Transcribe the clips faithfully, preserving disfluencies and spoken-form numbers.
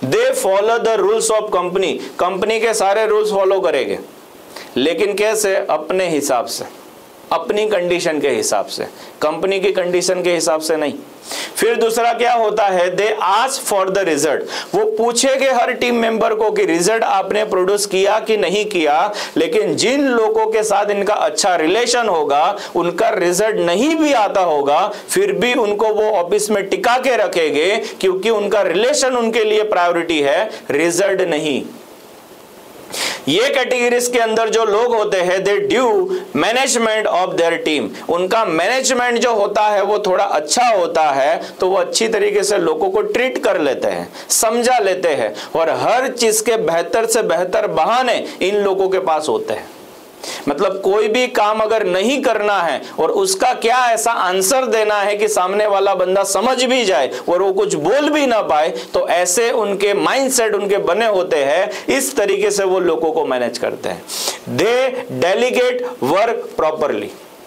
They follow the rules of company, company के सारे rules follow करेंगे, लेकिन कैसे? अपने हिसाब से, अपनी कंडीशन के हिसाब से, कंपनी की कंडीशन के हिसाब से नहीं। फिर दूसरा क्या होता है? They ask for the result, वो पूछेंगे हर टीम मेंबर को कि रिजल्ट आपने प्रोड्यूस किया कि नहीं किया, लेकिन जिन लोगों के साथ इनका अच्छा रिलेशन होगा, उनका रिजल्ट नहीं भी आता होगा, फिर भी उनको वो ऑफिस में टिका के रखेंगे, क्योंकि उनका रिलेशन उनके लिए प्रायोरिटी है, रिजल्ट नहीं। ये कैटेगरीज के अंदर जो लोग होते हैं, they do management of their team, उनका मैनेजमेंट जो होता है वो थोड़ा अच्छा होता है, तो वो अच्छी तरीके से लोगों को ट्रीट कर लेते हैं, समझा लेते हैं, और हर चीज के बेहतर से बेहतर बहाने इन लोगों के पास होते हैं। मतलब कोई भी काम अगर नहीं करना है और उसका क्या ऐसा आंसर देना है कि सामने वाला बंदा समझ भी जाए और वो कुछ बोल भी ना पाए, तो ऐसे उनके माइंडसेट उनके बने होते हैं, इस तरीके से वो लोगों को मैनेज करते हैं। दे डेलीगेट वर्क प्रॉपरली,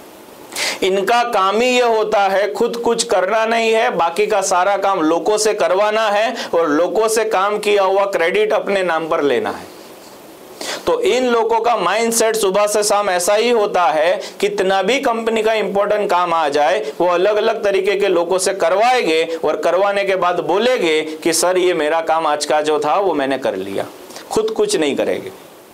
इनका काम ही ये होता है खुद कुछ करना नहीं है, बाकी का सारा काम लोगों से करवाना है और लोगों से काम किया हुआ क्रेडिट अपने नाम पर लेना है। तो इन लोगों का माइंडसेट सुबह से शाम ऐसा ही होता है, कितना भी कंपनी का इंपॉर्टेंट काम आ जाए, वो अलग अलग तरीके के लोगों से करवाएंगे और करवाने के बाद बोलेंगे कि सर ये मेरा काम आज का जो था वो मैंने कर लिया, खुद कुछ नहीं करेंगे।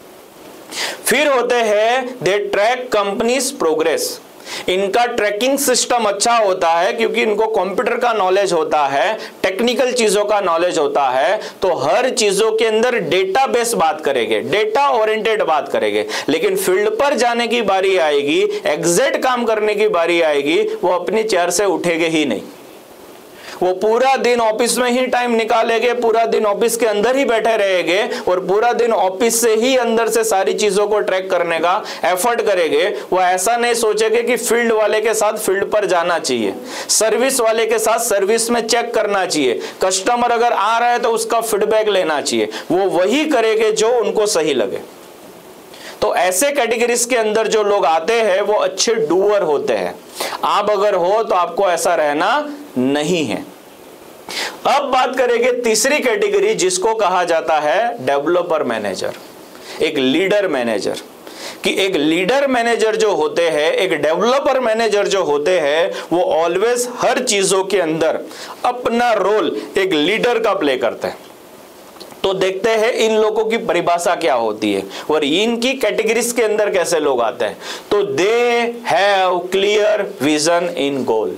फिर होते हैं दे ट्रैक कंपनीज प्रोग्रेस, इनका ट्रैकिंग सिस्टम अच्छा होता है, क्योंकि इनको कंप्यूटर का नॉलेज होता है, टेक्निकल चीजों का नॉलेज होता है, तो हर चीजों के अंदर डेटाबेस बात करेंगे, डेटा ओरिएंटेड बात करेंगे। लेकिन फील्ड पर जाने की बारी आएगी, एग्जैक्ट काम करने की बारी आएगी, वो अपनी चेयर से उठेंगे ही नहीं, वो पूरा दिन ऑफिस में ही टाइम निकालेंगे, पूरा दिन ऑफिस के अंदर ही बैठे रहेंगे और पूरा दिन ऑफिस से ही अंदर से सारी चीजों को ट्रैक करने का एफर्ट करेंगे। वो ऐसा नहीं सोचेंगे कि फील्ड वाले के साथ फील्ड पर जाना चाहिए, सर्विस वाले के साथ सर्विस में चेक करना चाहिए, कस्टमर अगर आ रहा है तो उसका फीडबैक लेना चाहिए, वो वही करेंगे जो उनको सही लगे। तो ऐसे कैटेगरीज के अंदर जो लोग आते हैं वो अच्छे डूअर होते हैं। आप अगर हो तो आपको ऐसा रहना नहीं है। अब बात करेंगे तीसरी कैटेगरी, जिसको कहा जाता है डेवलपर मैनेजर, एक लीडर मैनेजर। कि एक लीडर मैनेजर जो होते हैं, एक डेवलपर मैनेजर जो होते हैं, वो ऑलवेज हर चीजों के अंदर अपना रोल एक लीडर का प्ले करते हैं। तो देखते हैं इन लोगों की परिभाषा क्या होती है और इनकी कैटेगरीज के अंदर कैसे लोग आते हैं। तो they have clear vision in goal.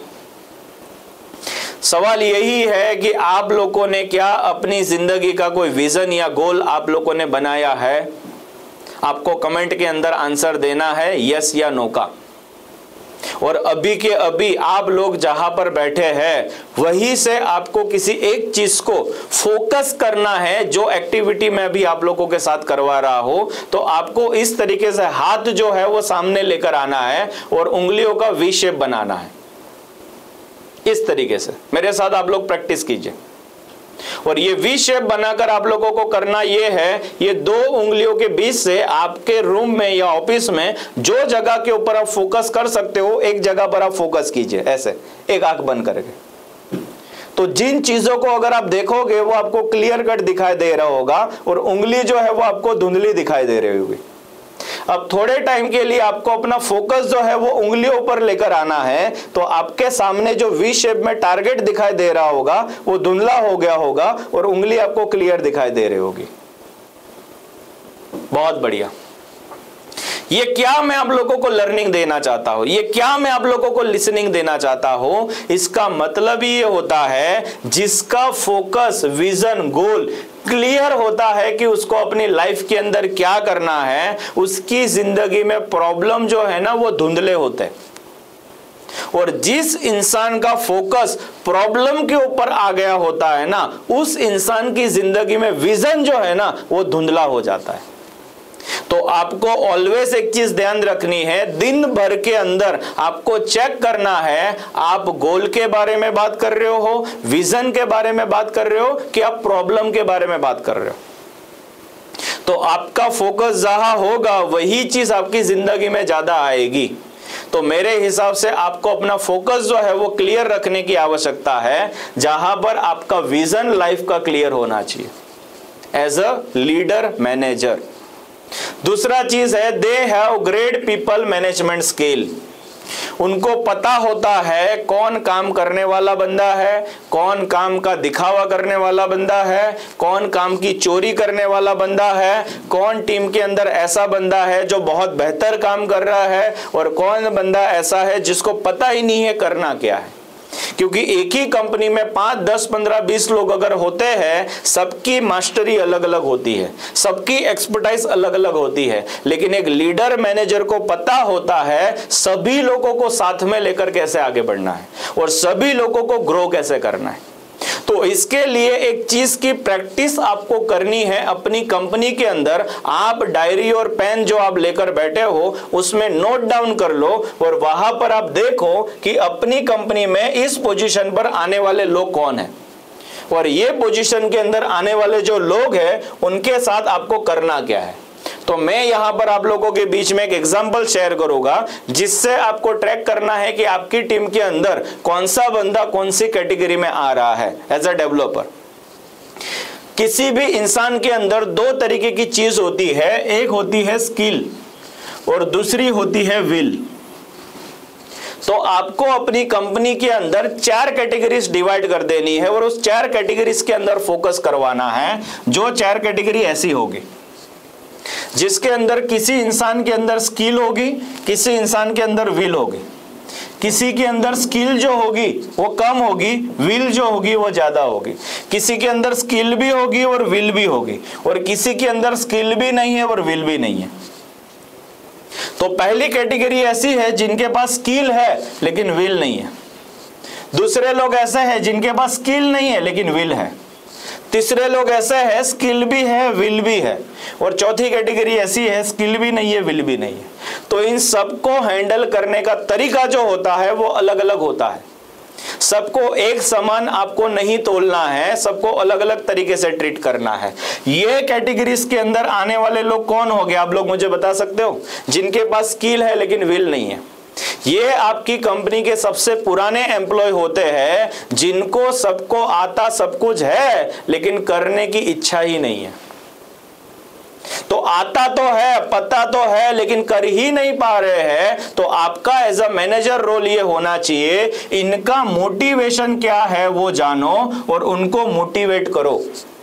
सवाल यही है कि आप लोगों ने क्या अपनी जिंदगी का कोई विजन या गोल आप लोगों ने बनाया है? आपको कमेंट के अंदर आंसर देना है यस या नो का। और अभी के अभी आप लोग जहां पर बैठे हैं वहीं से आपको किसी एक चीज को फोकस करना है। जो एक्टिविटी में अभी आप लोगों के साथ करवा रहा हो, तो आपको इस तरीके से हाथ जो है वो सामने लेकर आना है और उंगलियों का वी शेप बनाना है। इस तरीके से मेरे साथ आप लोग प्रैक्टिस कीजिए। और ये वी शेप बनाकर आप लोगों को करना ये है, ये दो उंगलियों के बीच से आपके रूम में या ऑफिस में जो जगह के ऊपर आप फोकस कर सकते हो, एक जगह पर आप फोकस कीजिए, ऐसे एक आंख बंद करके। तो जिन चीजों को अगर आप देखोगे वो आपको क्लियर कट दिखाई दे रहा होगा और उंगली जो है वो आपको धुंधली दिखाई दे रही होगी। अब थोड़े टाइम के लिए आपको अपना फोकस जो है वो उंगलियों पर लेकर आना है। तो आपके सामने जो वी शेप में टारगेट दिखाई दे रहा होगा वो धुंधला हो गया होगा और उंगली आपको क्लियर दिखाई दे रही होगी। बहुत बढ़िया। ये क्या मैं आप लोगों को लर्निंग देना चाहता हूं, ये क्या मैं आप लोगों को लिसनिंग देना चाहता हूं, इसका मतलब ये होता है जिसका फोकस विजन गोल क्लियर होता है कि उसको अपनी लाइफ के अंदर क्या करना है, उसकी जिंदगी में प्रॉब्लम जो है ना वो धुंधले होते हैं। और जिस इंसान का फोकस प्रॉब्लम के ऊपर आ गया होता है ना, उस इंसान की जिंदगी में विजन जो है ना वो धुंधला हो जाता है। तो आपको ऑलवेज एक चीज ध्यान रखनी है, दिन भर के अंदर आपको चेक करना है आप गोल के बारे में बात कर रहे हो, विजन के बारे में बात कर रहे हो कि आप प्रॉब्लम के बारे में बात कर रहे हो। तो आपका फोकस जहां होगा वही चीज आपकी जिंदगी में ज्यादा आएगी। तो मेरे हिसाब से आपको अपना फोकस जो है वो क्लियर रखने की आवश्यकता है, जहां पर आपका विजन लाइफ का क्लियर होना चाहिए। As a leader manager. दूसरा चीज है they have great people management skill. उनको पता होता है कौन काम करने वाला बंदा है, कौन काम का दिखावा करने वाला बंदा है, कौन काम की चोरी करने वाला बंदा है, कौन टीम के अंदर ऐसा बंदा है जो बहुत बेहतर काम कर रहा है, और कौन बंदा ऐसा है जिसको पता ही नहीं है करना क्या है। क्योंकि एक ही कंपनी में पांच दस पंद्रह बीस लोग अगर होते हैं, सबकी मास्टरी अलग अलग होती है, सबकी एक्सपर्टाइज अलग अलग होती है, लेकिन एक लीडर मैनेजर को पता होता है सभी लोगों को साथ में लेकर कैसे आगे बढ़ना है और सभी लोगों को ग्रो कैसे करना है। तो इसके लिए एक चीज की प्रैक्टिस आपको करनी है अपनी कंपनी के अंदर। आप डायरी और पेन जो आप लेकर बैठे हो उसमें नोट डाउन कर लो और वहां पर आप देखो कि अपनी कंपनी में इस पोजीशन पर आने वाले लोग कौन हैं और ये पोजीशन के अंदर आने वाले जो लोग हैं उनके साथ आपको करना क्या है। तो मैं यहां पर आप लोगों के बीच में एक एग्जांपल शेयर करूंगा जिससे आपको ट्रैक करना है कि आपकी टीम के अंदर कौन सा बंदा कौन सी कैटेगरी में आ रहा है एज अ डेवलपर। किसी भी इंसान के अंदर दो तरीके की चीज होती है, एक होती है स्किल और दूसरी होती है विल। तो आपको अपनी कंपनी के अंदर चार कैटेगरीज डिवाइड कर देनी है और उस चार कैटेगरीज के अंदर फोकस करवाना है। जो चार कैटेगरी ऐसी होगी जिसके अंदर किसी इंसान के अंदर स्किल होगी, किसी इंसान के अंदर विल होगी। किसी के अंदर स्किल जो होगी वो कम होगी, विल जो होगी वो ज्यादा होगी। किसी के अंदर स्किल भी होगी और विल भी होगी और किसी के अंदर स्किल भी नहीं है और विल भी नहीं है। तो पहली कैटेगरी ऐसी है जिनके पास स्किल है लेकिन विल नहीं है। दूसरे लोग ऐसे हैं जिनके पास स्किल नहीं है लेकिन विल है। तीसरे लोग ऐसे हैं स्किल भी है विल भी है और चौथी कैटेगरी ऐसी है स्किल भी नहीं है विल भी नहीं है। तो इन सबको हैंडल करने का तरीका जो होता है वो अलग अलग होता है। सबको एक समान आपको नहीं तोलना है, सबको अलग अलग तरीके से ट्रीट करना है। ये कैटेगरीज के अंदर आने वाले लोग कौन हो गए आप लोग मुझे बता सकते हो? जिनके पास स्किल है लेकिन विल नहीं है। ये आपकी कंपनी के सबसे पुराने एम्प्लॉय होते हैं जिनको सबको आता सब कुछ है लेकिन करने की इच्छा ही नहीं है। तो आता तो है, पता तो है, लेकिन कर ही नहीं पा रहे हैं। तो आपका एज अ मैनेजर रोल ये होना चाहिए, इनका मोटिवेशन क्या है वो जानो और उनको मोटिवेट करो।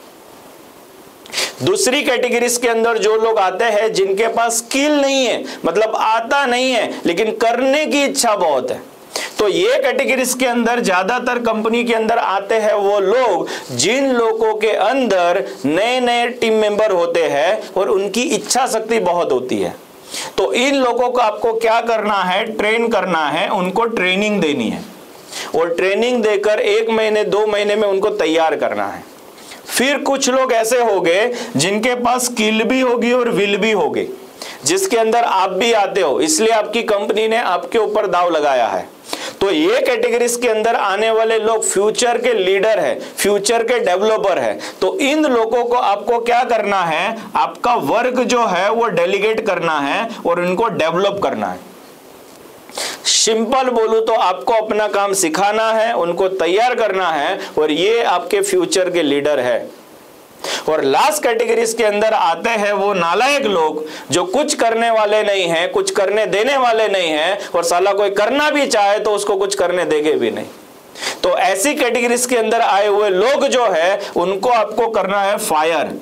दूसरी कैटेगरीज के अंदर जो लोग आते हैं जिनके पास स्किल नहीं है, मतलब आता नहीं है लेकिन करने की इच्छा बहुत है, तो ये कैटेगरीज के अंदर ज्यादातर कंपनी के अंदर आते हैं वो लोग जिन लोगों के अंदर नए नए टीम मेंबर होते हैं और उनकी इच्छा शक्ति बहुत होती है। तो इन लोगों को आपको क्या करना है? ट्रेन करना है, उनको ट्रेनिंग देनी है और ट्रेनिंग देकर एक महीने दो महीने में उनको तैयार करना है। फिर कुछ लोग ऐसे हो गए जिनके पास स्किल भी होगी और विल भी होगी, जिसके अंदर आप भी आते हो, इसलिए आपकी कंपनी ने आपके ऊपर दाव लगाया है। तो ये कैटेगरीज के अंदर आने वाले लोग फ्यूचर के लीडर है, फ्यूचर के डेवलपर है। तो इन लोगों को आपको क्या करना है? आपका वर्क जो है वो डेलीगेट करना है और इनको डेवलप करना है। सिंपल बोलूं तो आपको अपना काम सिखाना है, उनको तैयार करना है और ये आपके फ्यूचर के लीडर है। और लास्ट कैटेगरीज के अंदर आते हैं वो नालायक लोग जो कुछ करने वाले नहीं हैं, कुछ करने देने वाले नहीं हैं और साला कोई करना भी चाहे तो उसको कुछ करने देंगे भी नहीं। तो ऐसी कैटेगरीज के अंदर आए हुए लोग जो है उनको आपको करना है फायर।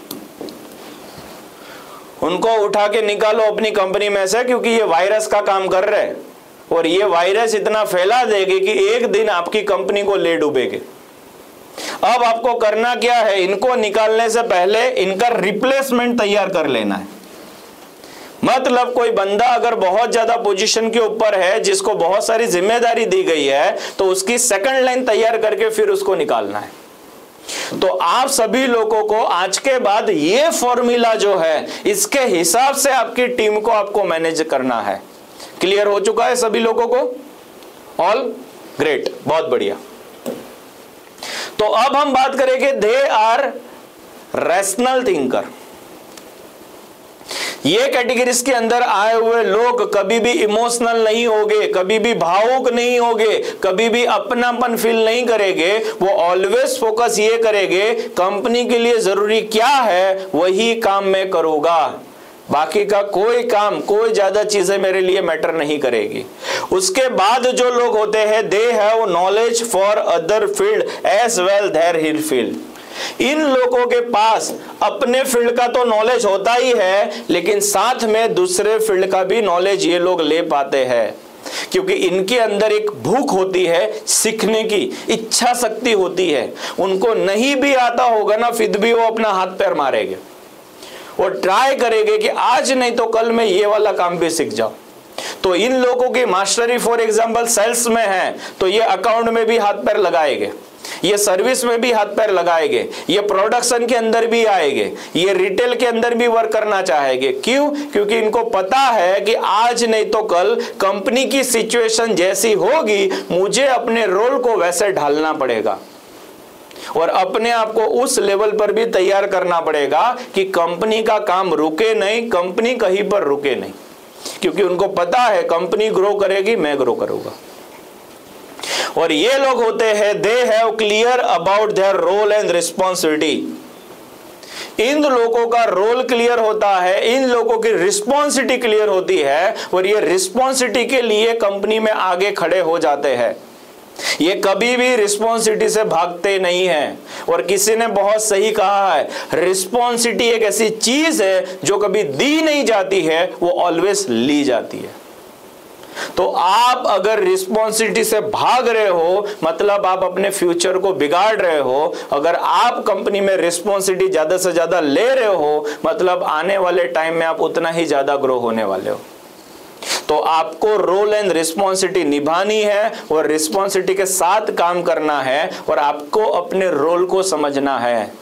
उनको उठा के निकालो अपनी कंपनी में से, क्योंकि ये वायरस का काम कर रहे हैं और ये वायरस इतना फैला देगी कि एक दिन आपकी कंपनी को ले डूबेगी। अब आपको करना क्या है? इनको निकालने से पहले इनका रिप्लेसमेंट तैयार कर लेना है। मतलब कोई बंदा अगर बहुत ज्यादा पोजीशन के ऊपर है, जिसको बहुत सारी जिम्मेदारी दी गई है, तो उसकी सेकंड लाइन तैयार करके फिर उसको निकालना है। तो आप सभी लोगों को आज के बाद ये फॉर्मूला जो है इसके हिसाब से आपकी टीम को आपको मैनेज करना है। क्लियर हो चुका है सभी लोगों को? ऑल ग्रेट, बहुत बढ़िया। तो अब हम बात करेंगे दे आर रैशनल थिंकर। ये कैटेगरीज के अंदर आए हुए लोग कभी भी इमोशनल नहीं होंगे, कभी भी भावुक नहीं होंगे, कभी भी अपनापन फील नहीं करेंगे। वो ऑलवेज फोकस ये करेंगे कंपनी के लिए जरूरी क्या है वही काम मैं करूंगा, बाकी का कोई काम, कोई ज्यादा चीजें मेरे लिए मैटर नहीं करेगी। उसके बाद जो लोग होते हैं they have knowledge for other field as well their hill field. इन लोगों के पास अपने फील्ड का तो नॉलेज होता ही है, लेकिन साथ में दूसरे फील्ड का भी नॉलेज ये लोग ले पाते हैं, क्योंकि इनके अंदर एक भूख होती है, सीखने की इच्छा शक्ति होती है। उनको नहीं भी आता होगा ना, फिर भी वो अपना हाथ पैर मारेंगे, वो ट्राई करेंगे कि आज नहीं तो कल मैं ये वाला काम भी सीख जाऊं। तो इन लोगों की मास्टरी फॉर एग्जांपल सेल्स में है तो ये अकाउंट में भी हाथ पैर लगाएंगे, ये सर्विस में भी हाथ पैर लगाएंगे, ये प्रोडक्शन के अंदर भी आएंगे, ये रिटेल के अंदर भी वर्क करना चाहेंगे। क्यों? क्योंकि इनको पता है कि आज नहीं तो कल कंपनी की सिचुएशन जैसी होगी, मुझे अपने रोल को वैसे ढालना पड़ेगा और अपने आप को उस लेवल पर भी तैयार करना पड़ेगा कि कंपनी का काम रुके नहीं, कंपनी कहीं पर रुके नहीं, क्योंकि उनको पता है कंपनी ग्रो करेगी, मैं ग्रो करूंगा। और ये लोग होते हैं they have clear about their role and responsibility. इन लोगों का रोल क्लियर होता है, इन लोगों की रिस्पॉन्सिबिलिटी क्लियर होती है और ये रिस्पॉन्सिबिलिटी के लिए कंपनी में आगे खड़े हो जाते हैं। ये कभी भी रिस्पॉन्सिबिलिटी से भागते नहीं हैं। और किसी ने बहुत सही कहा है, रिस्पॉन्सिबिलिटी एक ऐसी चीज है जो कभी दी नहीं जाती है, वो ऑलवेज ली जाती है। तो आप अगर रिस्पॉन्सिबिलिटी से भाग रहे हो मतलब आप अपने फ्यूचर को बिगाड़ रहे हो। अगर आप कंपनी में रिस्पॉन्सिबिलिटी ज्यादा से ज्यादा ले रहे हो मतलब आने वाले टाइम में आप उतना ही ज्यादा ग्रो होने वाले हो। तो आपको रोल एंड रिस्पॉन्सिबिलिटी निभानी है और रिस्पॉन्सिबिलिटी के साथ काम करना है और आपको अपने रोल को समझना है।